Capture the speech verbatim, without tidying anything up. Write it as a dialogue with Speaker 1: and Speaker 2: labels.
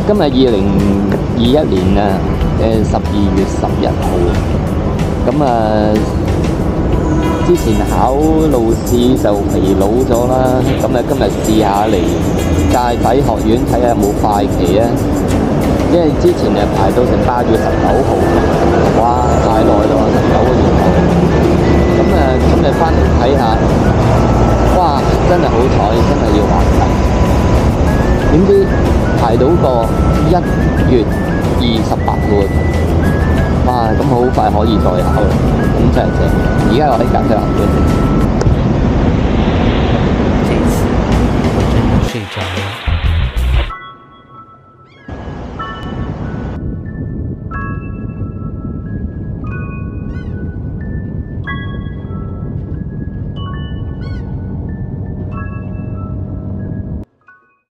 Speaker 1: 今日二零二一年啊，誒十二月十一號，咁啊之前考路試就疲勞咗啦，咁啊今日試下嚟駕駛學院睇下有冇快期啊，因為之前誒排到成八月十九號，哇太耐啦，十九個月後，咁啊今日翻嚟睇下，哇真係好彩，真係要還題。點知排到個一月二十八號，哇！咁好快可以再考啦，咁真係正。而家我喺駕駛學院。